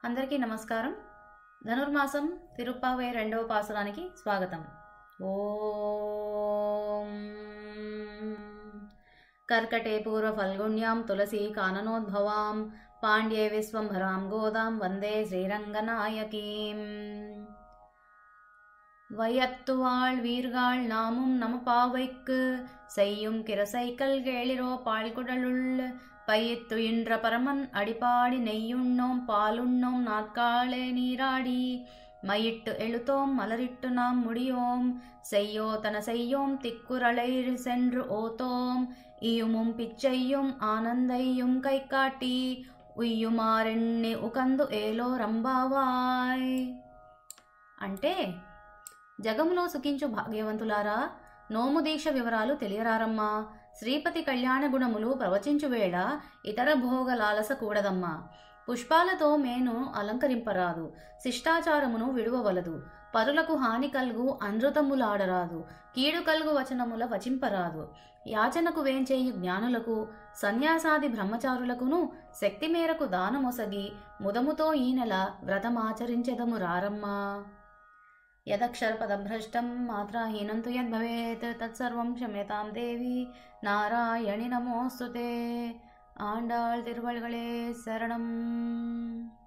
అందరికీ నమస్కారం. ధనుర్మాసం తిరుప్పావై రెండవ పాసురానికి స్వాగతం. ఓం కర్కటే పూర్వ ఫల్గుణ్యాం తులసీ కాననోద్భవాం పాండ్యే విశ్వంభరాం గోదాం వందే శ్రీరంగనాయకీం. வையத்துவாள் வீர்காள் நாமும் நம பாவைக்கு செய்யும் கிரசைக்கல் கேளிரோ பாழ்குடலுள் பையித்துயின்ற பரமன் அடிப்பாடி நெய்யுண்ணோம் பாலுண்ணோம் நாட்காலே நீராடி மையிட்டு எழுத்தோம் மலரிட்டு நாம் முடியோம் செய்யோ தன செய்யோம் திக்குறளை சென்று ஓத்தோம் இயுமும் பிச்சையும் ஆனந்தையும் கை காட்டி ఉయ్యుమారెన్ని ఉకందు ఏలో రంబావాయ్. అంటే జగములో సుఖించు భాగ్యవంతులారా, నోము దీక్ష వివరాలు తెలియరారమ్మా. శ్రీపతి కళ్యాణ గుణములు ప్రవచించు వేళ ఇతర భోగ లాలస కూడదమ్మా. పుష్పాలతో మేను అలంకరింపరాదు, శిష్టాచారమును విడువవలదు, పరులకు హాని కలుగు అనృతములాడరాదు, కీడు కలుగు వచనముల వచింపరాదు. యాచనకు వేంచేయు జ్ఞానులకు సన్యాసాది బ్రహ్మచారులకును శక్తి మేరకు దానమొసగి ముదముతో ఈ నెల వ్రతమాచరించెదము రారమ్మా. యదక్షరపదభ్రష్టం మాత్రాహీనం తు యద్భవేత్ తత్సర్వం క్షమ్యతాం దేవి నారాయణి నమోస్తుతే. ఆండాళ్ తిరువళగళే శరణం.